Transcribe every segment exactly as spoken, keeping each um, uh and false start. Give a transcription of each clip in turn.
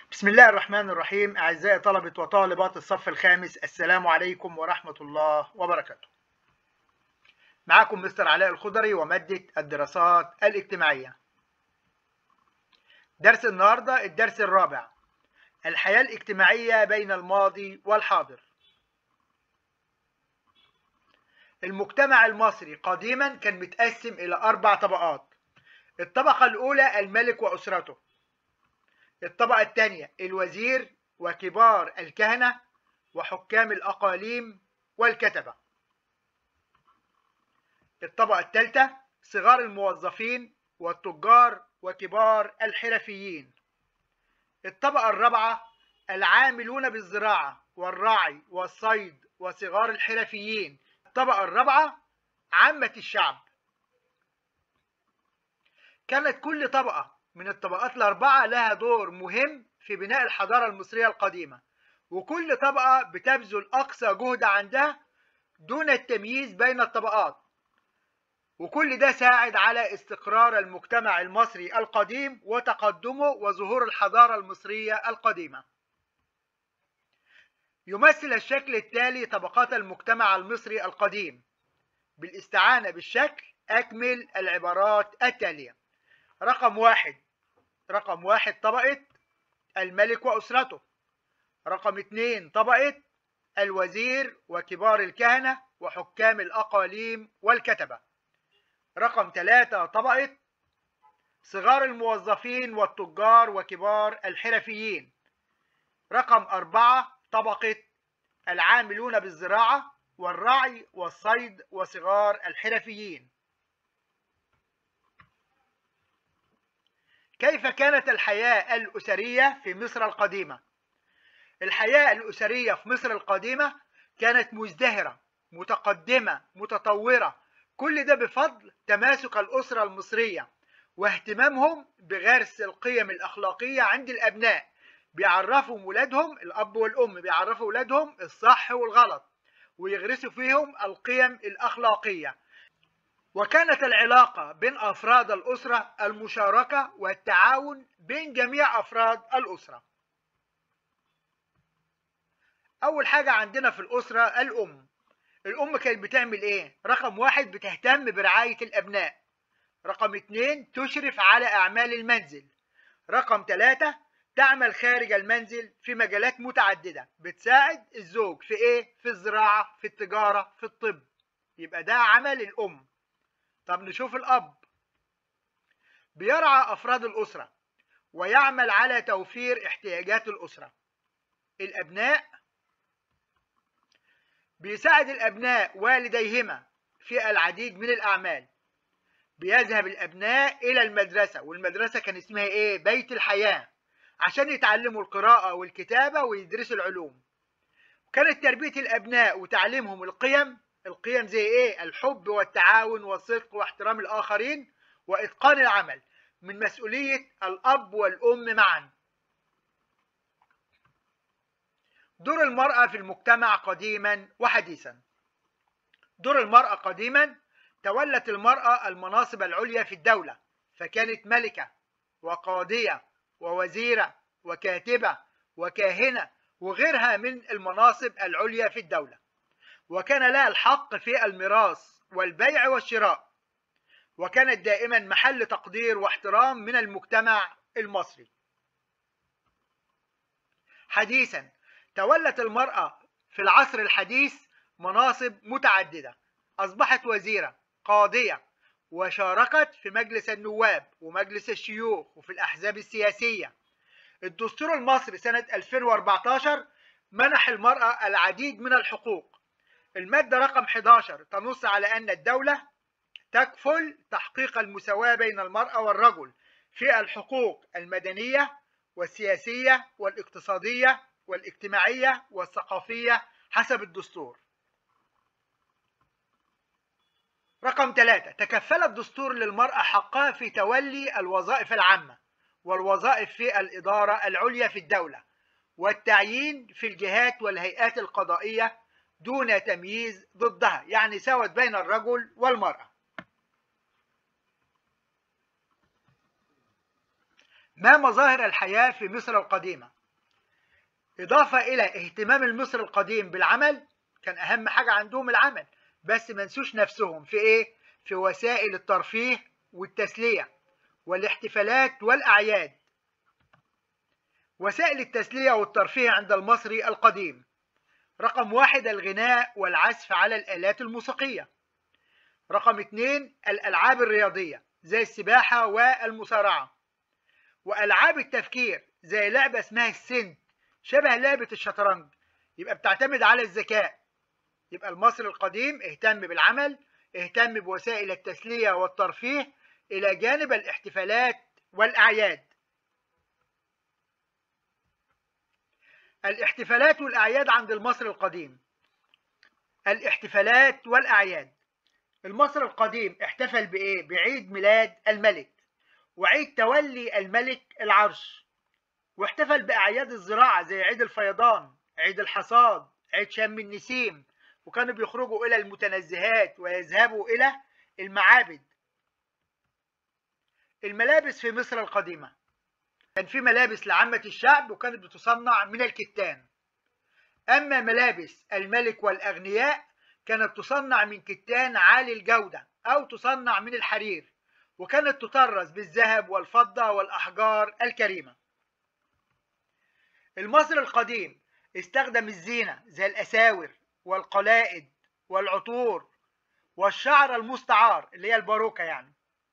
بسم الله الرحمن الرحيم. أعزائي طلبة وطالبات الصف الخامس، السلام عليكم ورحمة الله وبركاته. معكم مستر علاء الخضري ومادة الدراسات الاجتماعية. درس النهاردة الدرس الرابع، الحياة الاجتماعية بين الماضي والحاضر. المجتمع المصري قديما كان متقسم إلى أربع طبقات. الطبقة الأولى الملك وأسرته. الطبقة الثانية الوزير وكبار الكهنة وحكام الأقاليم والكتبة. الطبقة الثالثة صغار الموظفين والتجار وكبار الحرفيين. الطبقة الرابعة العاملون بالزراعة والراعي والصيد وصغار الحرفيين. الطبقة الرابعة عامة الشعب. كانت كل طبقة من الطبقات الأربعة لها دور مهم في بناء الحضارة المصرية القديمة، وكل طبقة بتبذل أقصى جهد عندها دون التمييز بين الطبقات، وكل ده ساعد على استقرار المجتمع المصري القديم وتقدمه وظهور الحضارة المصرية القديمة. يمثل الشكل التالي طبقات المجتمع المصري القديم. بالاستعانة بالشكل أكمل العبارات التالية. رقم واحد رقم واحد طبقة الملك وأسرته. رقم اثنين طبقة الوزير وكبار الكهنة وحكام الأقاليم والكتبة. رقم ثلاثة طبقة صغار الموظفين والتجار وكبار الحرفيين. رقم أربعة طبقة العاملون بالزراعة والرعي والصيد وصغار الحرفيين. كيف كانت الحياة الأسرية في مصر القديمة؟ الحياة الأسرية في مصر القديمة كانت مزدهرة، متقدمة، متطورة، كل ده بفضل تماسك الأسرة المصرية واهتمامهم بغرس القيم الأخلاقية عند الأبناء. بيعرفوا ولادهم، الأب والأم بيعرفوا ولادهم الصح والغلط ويغرسوا فيهم القيم الأخلاقية. وكانت العلاقة بين أفراد الأسرة المشاركة والتعاون بين جميع أفراد الأسرة. أول حاجة عندنا في الأسرة الأم. الأم كانت بتعمل إيه؟ رقم واحد بتهتم برعاية الأبناء. رقم اتنين تشرف على أعمال المنزل. رقم ثلاثة تعمل خارج المنزل في مجالات متعددة، بتساعد الزوج في إيه؟ في الزراعة، في التجارة، في الطب. يبقى ده عمل الأم. طب نشوف الأب. بيرعى أفراد الأسرة ويعمل على توفير احتياجات الأسرة. الأبناء بيساعد الأبناء والديهما في العديد من الأعمال. بيذهب الأبناء إلى المدرسة، والمدرسة كان اسمها إيه؟ بيت الحياة، عشان يتعلموا القراءة والكتابة ويدرسوا العلوم. كانت تربية الأبناء وتعليمهم القيم، القيم زي إيه؟ الحب والتعاون والصدق واحترام الآخرين وإتقان العمل، من مسؤولية الأب والأم معا. دور المرأة في المجتمع قديما وحديثا. دور المرأة قديما تولت المرأة المناصب العليا في الدولة، فكانت ملكة وقاضية ووزيرة وكاتبة وكاهنة وغيرها من المناصب العليا في الدولة، وكان لها الحق في الميراث والبيع والشراء، وكانت دائما محل تقدير واحترام من المجتمع المصري. حديثا تولت المرأة في العصر الحديث مناصب متعددة، أصبحت وزيرة، قاضية، وشاركت في مجلس النواب ومجلس الشيوخ وفي الأحزاب السياسية. الدستور المصري سنة ألفين وأربعتاشر منح المرأة العديد من الحقوق. المادة رقم إحدى عشر تنص على أن الدولة تكفل تحقيق المساواة بين المرأة والرجل في الحقوق المدنية والسياسية والاقتصادية والاجتماعية والثقافية حسب الدستور. رقم ثلاثة تكفل الدستور للمرأة حقها في تولي الوظائف العامة والوظائف في الإدارة العليا في الدولة والتعيين في الجهات والهيئات القضائية دون تمييز ضدها، يعني ساوت بين الرجل والمرأة. ما مظاهر الحياة في مصر القديمة؟ إضافة إلى اهتمام المصري القديم بالعمل، كان أهم حاجة عندهم العمل، بس ما نسوش نفسهم في إيه؟ في وسائل الترفيه والتسلية والاحتفالات والأعياد. وسائل التسلية والترفيه عند المصري القديم: رقم واحد الغناء والعزف على الآلات الموسيقية. رقم اتنين الألعاب الرياضية زي السباحة والمصارعة. وألعاب التفكير زي لعبة اسمها السنت، شبه لعبة الشطرنج، يبقى بتعتمد على الذكاء. يبقى المصري القديم اهتم بالعمل، اهتم بوسائل التسلية والترفيه إلى جانب الاحتفالات والأعياد. الاحتفالات والأعياد عند المصري القديم. الاحتفالات والأعياد: المصري القديم احتفل بإيه؟ بعيد ميلاد الملك، وعيد تولي الملك العرش، واحتفل بأعياد الزراعة زي عيد الفيضان، عيد الحصاد، عيد شم النسيم، وكانوا بيخرجوا إلى المتنزهات ويذهبوا إلى المعابد. الملابس في مصر القديمة: كان في ملابس لعامة الشعب وكانت بتصنع من الكتان، أما ملابس الملك والأغنياء كانت تصنع من كتان عالي الجودة أو تصنع من الحرير، وكانت تطرز بالذهب والفضة والأحجار الكريمة. المصري القديم استخدم الزينة زي الأساور والقلائد والعطور والشعر المستعار اللي هي الباروكة يعني.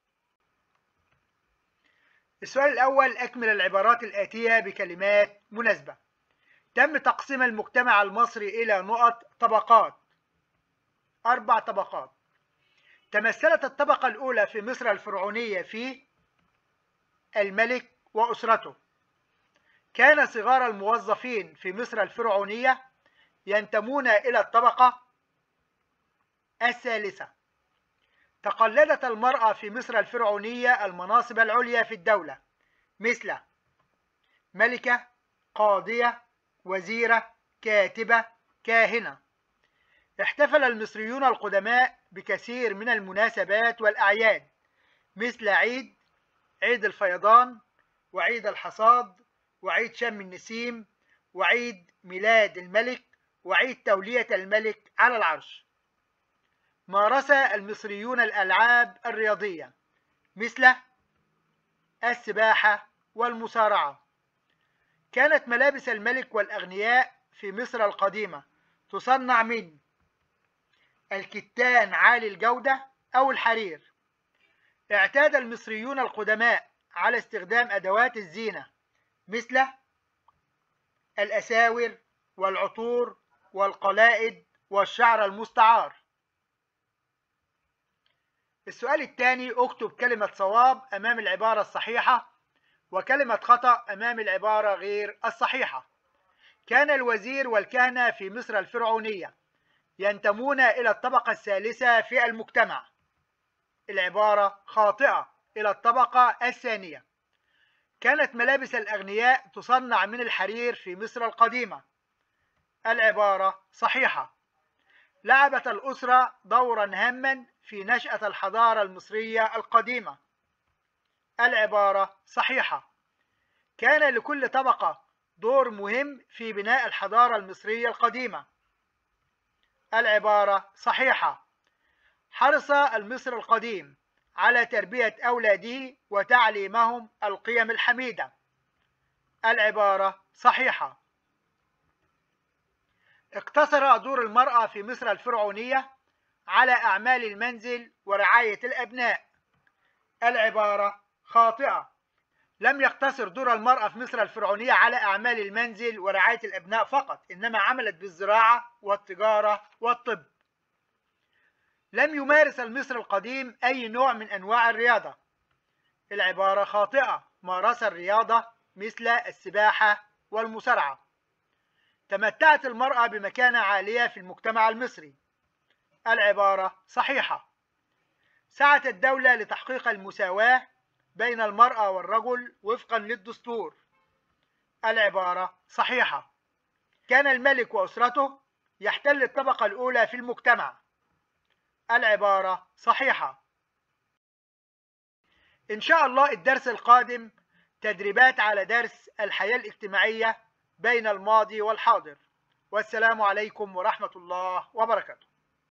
السؤال الأول: أكمل العبارات الآتية بكلمات مناسبة. تم تقسيم المجتمع المصري إلى نقط طبقات، أربع طبقات. تمثلت الطبقة الأولى في مصر الفرعونية في الملك وأسرته. كان صغار الموظفين في مصر الفرعونية ينتمون إلى الطبقة الثالثة. تقلدت المرأة في مصر الفرعونية المناصب العليا في الدولة مثل ملكة، قاضية، وزيرة، كاتبة، كاهنة. احتفل المصريون القدماء بكثير من المناسبات والأعياد مثل عيد عيد الفيضان، وعيد الحصاد، وعيد شم النسيم، وعيد ميلاد الملك، وعيد تولية الملك على العرش. مارس المصريون الألعاب الرياضية مثل السباحة والمصارعة. كانت ملابس الملك والأغنياء في مصر القديمة تصنع من الكتان عالي الجودة أو الحرير. اعتاد المصريون القدماء على استخدام أدوات الزينة مثل الأساور والعطور والقلائد والشعر المستعار. السؤال الثاني: اكتب كلمة صواب أمام العبارة الصحيحة وكلمة خطأ أمام العبارة غير الصحيحة. كان الوزير والكهنة في مصر الفرعونية ينتمون إلى الطبقة الثالثة في المجتمع. العبارة خاطئة، إلى الطبقة الثانية. كانت ملابس الأغنياء تصنع من الحرير في مصر القديمة. العبارة صحيحة. لعبت الأسرة دورا هاما في نشأة الحضارة المصرية القديمة. العبارة صحيحة. كان لكل طبقة دور مهم في بناء الحضارة المصرية القديمة. العبارة صحيحة. حرص المصري القديم على تربية أولاده وتعليمهم القيم الحميدة. العبارة صحيحة. اقتصر دور المرأة في مصر الفرعونية على أعمال المنزل ورعاية الأبناء. العبارة خاطئة. لم يقتصر دور المرأة في مصر الفرعونية على أعمال المنزل ورعاية الأبناء فقط، إنما عملت بالزراعة والتجارة والطب. لم يمارس المصري القديم أي نوع من أنواع الرياضة. العبارة خاطئة. مارس الرياضة مثل السباحة والمصارعة. تمتعت المرأة بمكانة عالية في المجتمع المصري. العبارة صحيحة. سعت الدولة لتحقيق المساواة بين المرأة والرجل وفقا للدستور. العبارة صحيحة. كان الملك وأسرته يحتل الطبقة الأولى في المجتمع. العبارة صحيحة. إن شاء الله الدرس القادم تدريبات على درس الحياة الاجتماعية بين الماضي والحاضر. والسلام عليكم ورحمة الله وبركاته.